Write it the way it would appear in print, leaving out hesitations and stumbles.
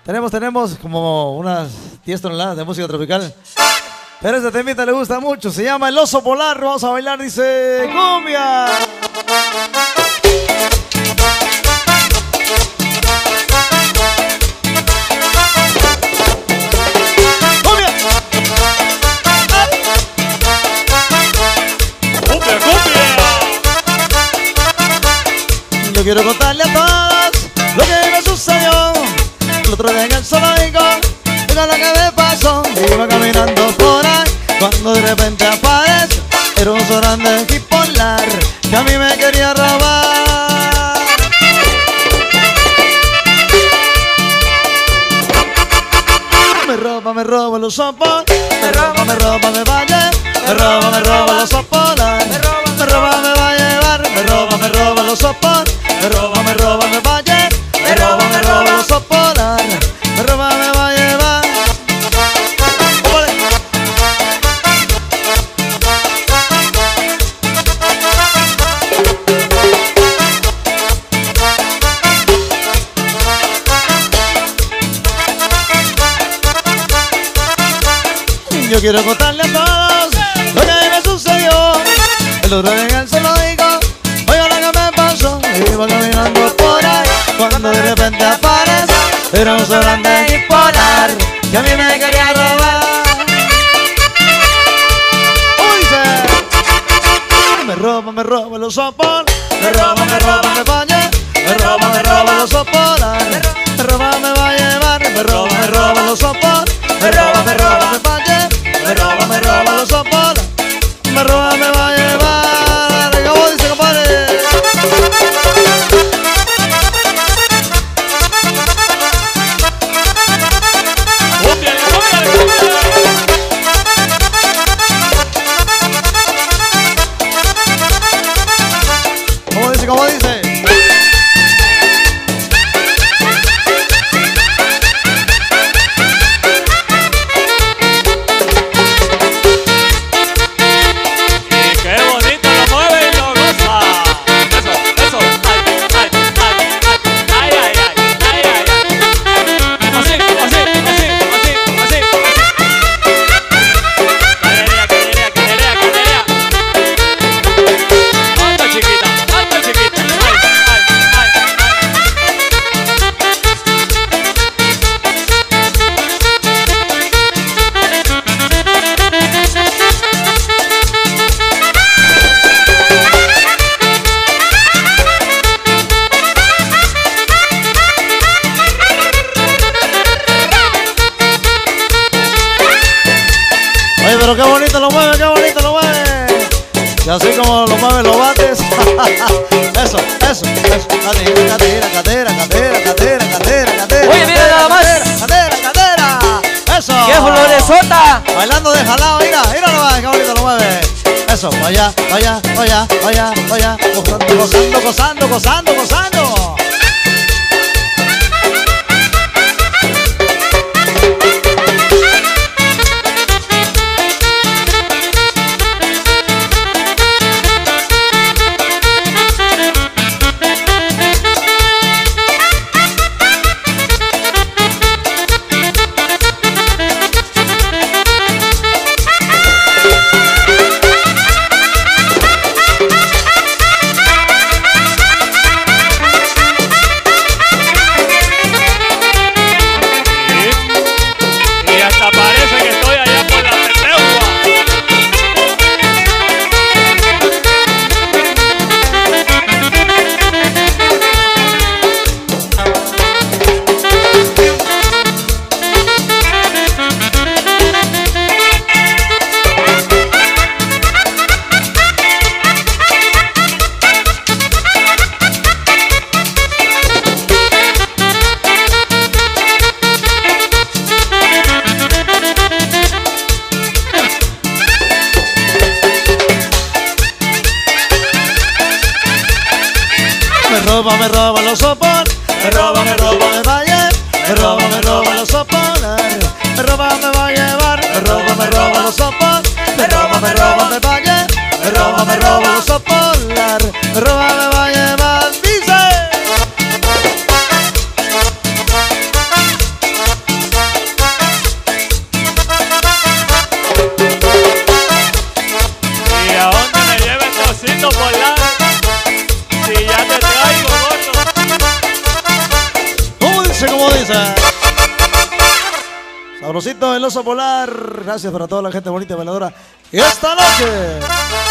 Tenemos como unas 10 toneladas de música tropical. Pero este temita le gusta mucho, se llama El Oso Polar. Vamos a bailar, dice cumbia. Yo quiero contarle a todos lo que me sucedió el otro día en el zoológico. Mira lo que me pasó. Iba caminando por ahí cuando de repente aparece era un oso grande y polar que a mí me quería robar. Me roba el oso polar. Me roba, me vaya. Me roba el oso polar. Me roba, me va a llevar. Me roba el oso polar. Me roba, me vaya. Me roba el oso polar. Me roba, me va a llevar. Yo quiero contarle a todos lo que me sucedió el otro día en el zoológico. Oiga lo que me pasó. Iba caminando por ahí cuando de repente aparece era un oso grande y polar que a mí me quería robar. Uy, me roba el oso polar. Me roba, me vaya. Me roba el oso polar. Me roba, me va a llevar. Me roba el oso polar. Me roba, me vaya. Me roba el oso polar. Me roba, me va a llevar. ¿Cómo dice, compadre? ¿Cómo dice? Pero qué bonito lo mueve, qué bonito lo mueve. Y así como lo mueven los bates. Eso. Catera. Oye, mira nada más. Catera. Eso. ¡Qué floresota! Bailando de jalao, mira nomás, qué bonito lo mueve. Eso, vaya. Gozando. Me roba el oso polar. Me roba, me vaya. Me roba el oso polar. Me roba, me va a llevar. Me roba el oso polar. Me roba, me vaya. Me roba el oso polar. Me roba, me va a llevar. Dice. oso polar. Si ya te traigo, gordo. ¿Cómo dice? ¿Cómo dice? Sabrosito el oso polar. Gracias para toda la gente bonita y bailadora. Y esta noche